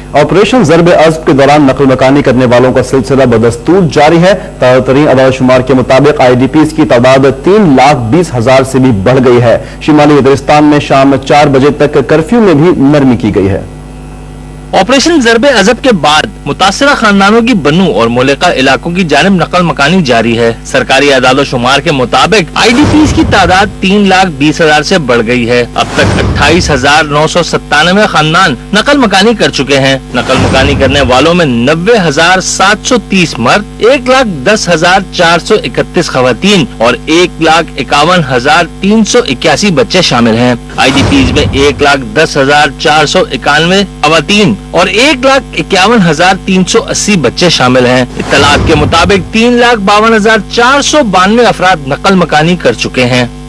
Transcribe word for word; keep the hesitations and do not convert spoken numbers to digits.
Operation ज़र्ब अज़ब के दौरान नकल मकानी करने वालों का सिलसिला बदस्तूर जारी है। ताज़ा तरीन अदाद शुमार के मुताबिक आई डी पीज़ की तादाद तीन लाख बीस हजार से भी बढ़ गई है। शिमाली वज़ीरिस्तान में शाम चार बजे तक कर्फ्यू में भी नरमी की गई है। ऑपरेशन ज़र्ब अज़ब के बाद मुतासरा खानदानों की बनू और मुल्का इलाकों की जानिब नकल मकानी जारी है। सरकारी आदाद शुमार के मुताबिक आई डी पीज़ की तादाद तीन लाख बीस हजार से बढ़ गई है। अब तक अट्ठाईस हजार नौ सौ सत्तानवे खानदान नकल मकानी कर चुके हैं। नकल मकानी करने वालों में नब्बे हजार सात सौ तीस मर्द, एक लाख दस हजार चार सौ इकतीस खवातीन और एक लाख इक्यावन हजार तीन सौ इक्यासी बच्चे शामिल हैं। आई डी पीज़ में एक लाख दस हजार चार सौ इक्यानवे खवातीन और एक लाख इक्यावन हजार तीन सौ अस्सी बच्चे शामिल हैं। इत्तलात के मुताबिक तीन लाख बावन हजार चार सौ बानवे अफराद नकल मकानी कर चुके हैं।